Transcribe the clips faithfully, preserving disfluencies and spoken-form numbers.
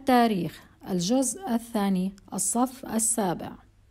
التاريخ الجزء الثاني الصف السابع.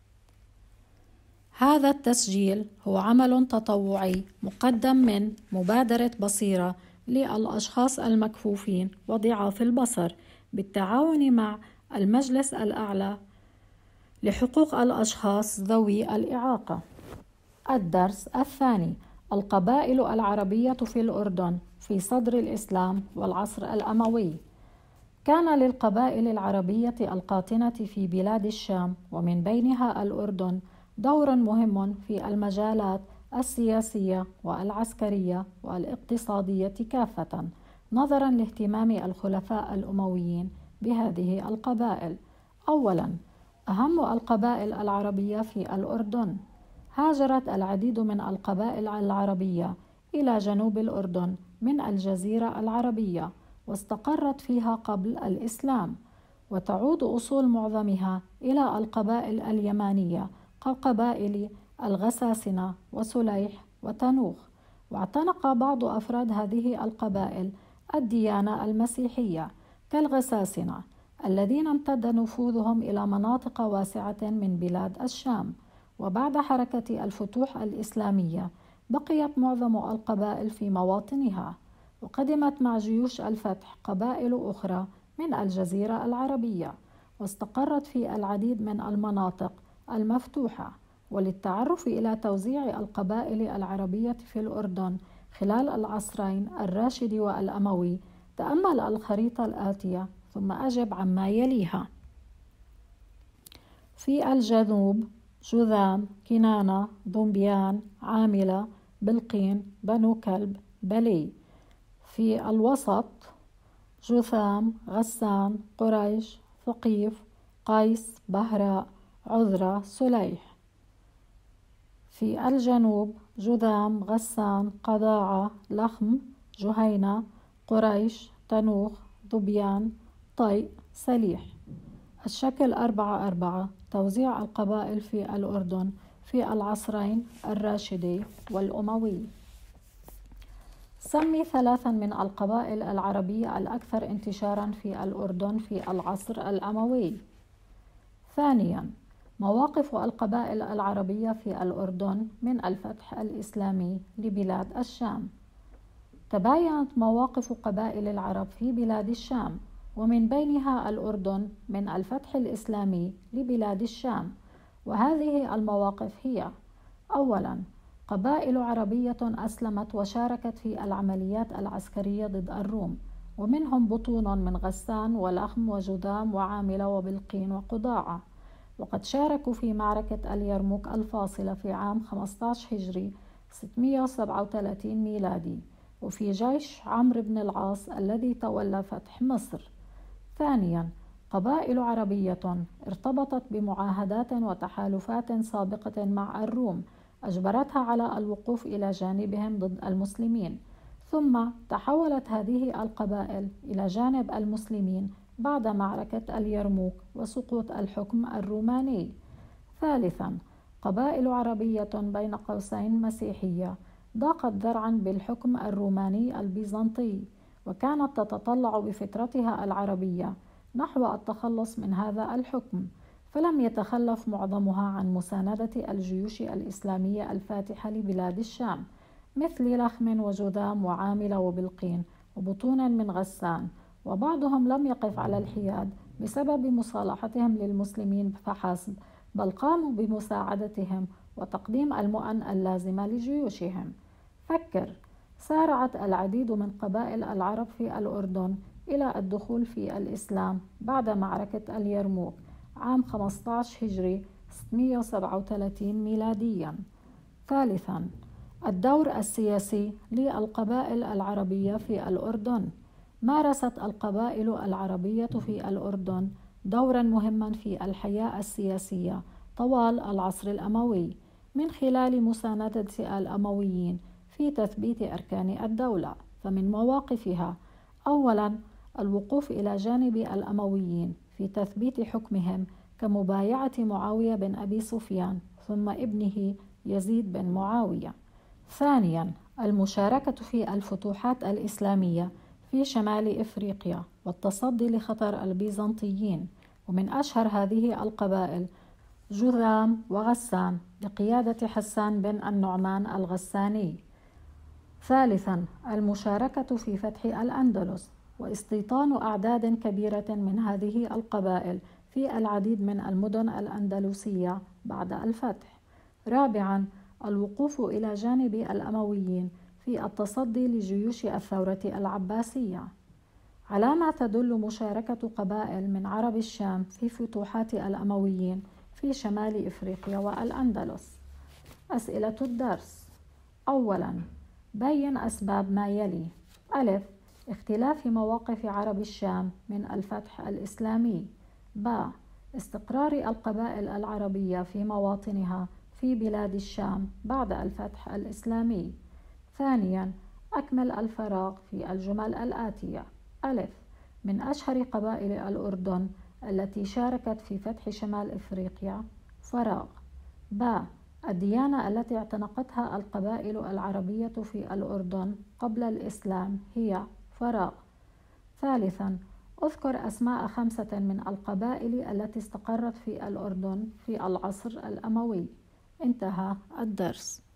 هذا التسجيل هو عمل تطوعي مقدم من مبادرة بصيرة للأشخاص المكفوفين وضعاف البصر بالتعاون مع المجلس الأعلى لحقوق الأشخاص ذوي الإعاقة. الدرس الثاني: القبائل العربية في الأردن في صدر الإسلام والعصر الأموي. كان للقبائل العربية القاطنة في بلاد الشام ومن بينها الأردن دور مهم في المجالات السياسية والعسكرية والاقتصادية كافة، نظرا لاهتمام الخلفاء الأمويين بهذه القبائل. أولا، أهم القبائل العربية في الأردن. هاجرت العديد من القبائل العربية إلى جنوب الأردن من الجزيرة العربية واستقرت فيها قبل الإسلام، وتعود أصول معظمها إلى القبائل اليمانية كقبائل الغساسنة وسليح وتنوخ. واعتنق بعض أفراد هذه القبائل الديانة المسيحية كالغساسنة الذين امتد نفوذهم إلى مناطق واسعة من بلاد الشام. وبعد حركة الفتوح الإسلامية بقيت معظم القبائل في مواطنها، وقدمت مع جيوش الفتح قبائل أخرى من الجزيرة العربية واستقرت في العديد من المناطق المفتوحة. وللتعرف إلى توزيع القبائل العربية في الأردن خلال العصرين الراشد والأموي تأمل الخريطة الآتية ثم أجب عما يليها. في الجنوب: جذام، كنانة، ذنبيان، عاملة، بلقين، بنو كلب، بلي. في الوسط: جثام، غسان، قريش، ثقيف، قيس، بهراء، عذرة، سليح. في الجنوب: جذام، غسان، قضاعة، لخم، جهينة، قريش، تنوخ، ذبيان، طيء، سليح. الشكل أربعة أربعة: توزيع القبائل في الأردن في العصرين الراشدي والأموي. سمي ثلاثا من القبائل العربية الأكثر انتشارا في الأردن في العصر الأموي. ثانيا، مواقف القبائل العربية في الأردن من الفتح الإسلامي لبلاد الشام. تباينت مواقف قبائل العرب في بلاد الشام ومن بينها الأردن من الفتح الإسلامي لبلاد الشام، وهذه المواقف هي: أولا، قبائل عربية أسلمت وشاركت في العمليات العسكرية ضد الروم، ومنهم بطون من غسان ولخم وجذام وعاملة وبلقين وقضاعة، وقد شاركوا في معركة اليرموك الفاصلة في عام خمسة عشر هجري ستمائة وسبعة وثلاثين ميلادي، وفي جيش عمرو بن العاص الذي تولى فتح مصر. ثانيا، قبائل عربية ارتبطت بمعاهدات وتحالفات سابقة مع الروم أجبرتها على الوقوف إلى جانبهم ضد المسلمين، ثم تحولت هذه القبائل إلى جانب المسلمين بعد معركة اليرموك وسقوط الحكم الروماني. ثالثا، قبائل عربية بين قوسين مسيحية ضاقت ذرعا بالحكم الروماني البيزنطي، وكانت تتطلع بفطرتها العربية نحو التخلص من هذا الحكم، فلم يتخلف معظمها عن مساندة الجيوش الإسلامية الفاتحة لبلاد الشام مثل لخم وجذام وعاملة وبلقين وبطون من غسان. وبعضهم لم يقف على الحياد بسبب مصالحتهم للمسلمين فحسب، بل قاموا بمساعدتهم وتقديم المؤن اللازمة لجيوشهم. فكر، سارعت العديد من قبائل العرب في الأردن إلى الدخول في الإسلام بعد معركة اليرموك عام خمسة عشر هجري ستمائة وسبعة وثلاثين ميلاديا. ثالثا، الدور السياسي للقبائل العربية في الأردن. مارست القبائل العربية في الأردن دورا مهما في الحياة السياسية طوال العصر الأموي من خلال مساندة الأمويين في تثبيت أركان الدولة. فمن مواقفها: أولا، الوقوف إلى جانب الأمويين في تثبيت حكمهم كمبايعة معاوية بن أبي سفيان ثم ابنه يزيد بن معاوية. ثانيا، المشاركة في الفتوحات الإسلامية في شمال إفريقيا والتصدي لخطر البيزنطيين. ومن أشهر هذه القبائل جذام وغسان بقيادة حسان بن النعمان الغساني. ثالثا، المشاركة في فتح الأندلس واستيطان أعداد كبيرة من هذه القبائل في العديد من المدن الأندلسية بعد الفتح. رابعا، الوقوف إلى جانب الأمويين في التصدي لجيوش الثورة العباسية. على ما تدل مشاركة قبائل من عرب الشام في فتوحات الأمويين في شمال إفريقيا والأندلس. أسئلة الدرس: أولاً، بين أسباب ما يلي: ألف، اختلاف مواقف عرب الشام من الفتح الإسلامي. ب، استقرار القبائل العربية في مواطنها في بلاد الشام بعد الفتح الإسلامي. ثانياً، أكمل الفراغ في الجمل الآتية: ألف، من أشهر قبائل الأردن التي شاركت في فتح شمال إفريقيا، فراغ. ب، الديانة التي اعتنقتها القبائل العربية في الأردن قبل الإسلام هي، فراغ. ثالثاً، أذكر أسماء خمسة من القبائل التي استقرت في الأردن في العصر الأموي. انتهى الدرس.